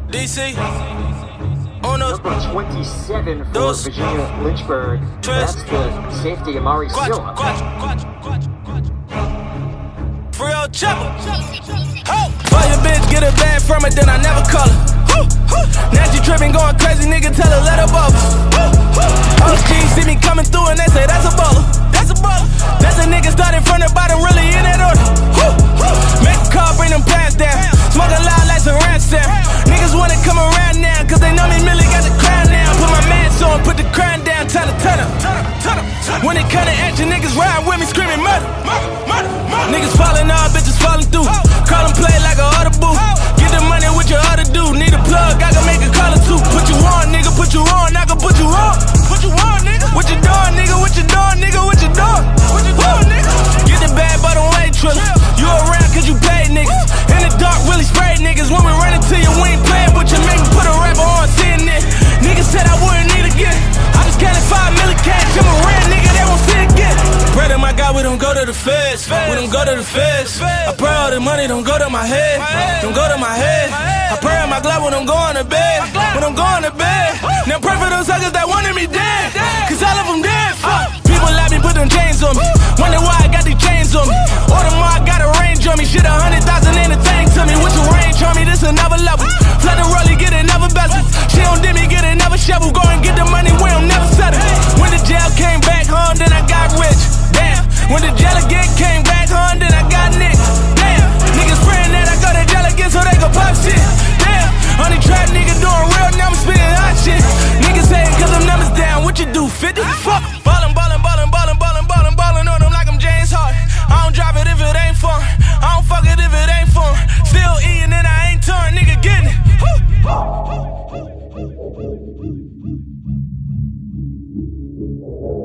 DC. Uno. Number 27 for Virginia Lynchburg. That's the safety Ammari Sylla. Free old chopper. Fuck your bitch, get a bag from it, then I never call her. Now she tripping, going crazy, nigga, tell her let her bubble. All the G's see me coming through and they say that's a baller. That's a baller. That's a nigga starting from the bottom, really in that order. Make a call, bring them pants down. Smoke a lot like some rats down. Niggas wanna come around now, cause they know me Millie got the crown now. Put my mask on, put the crown down, tell her, turn up. When it come to action, niggas ride with me screaming murder. Niggas falling off, bitches falling through. Call them play like a audible. Get the money with your other dude. Need a plug, I can make a call or two. Put you on, nigga, put you on, I can put you on. Put you on, nigga. What you doing, nigga? What you doing, nigga? What you doing? What you doing, nigga? Get the bad, but don't wait, Triller. You around cause you paid niggas. In the dark, really sprayed niggas. When we run into you, we ain't playing, but you make me put a rapper on CNN. Niggas said I wouldn't need again. I just counted 5 million cash. I'm a rare nigga, they won't see again. Pray to my God, we don't go to the feds. We don't go to the feds. I pray all the money don't go to my head. Don't go to my head. I pray on my glove when I'm going to bed. When I'm going to bed. Now pray for those suckers that wanted me dead. Cause all of them dead. Fuck. People like me, put them chains on me. Wonder why I got these chains on me. Order more, I got a range on me. Shit, 100,000 ain't a thing to me. With your range on me, this another level. Flood the rollie, get another bezel. She don't dip me, get another shovel. Go and get the money, we don't never settle. When the jail came back home, then I got rich. Damn. When the jail again came back home, then I got nicked. Damn. Niggas praying that I go to jail again so they can pop shit. Damn. Only trap nigga doing real, now I'm spitting hot shit. Niggas saying cause them numbers down, what you do, 50? Fuck. Ballin', ballin', ballin', ballin', ballin', ballin', ballin' on them like I'm James Harden. I don't drop it if it ain't fun. I don't fuck it if it ain't fun. Still eating and I ain't torn, nigga getting it.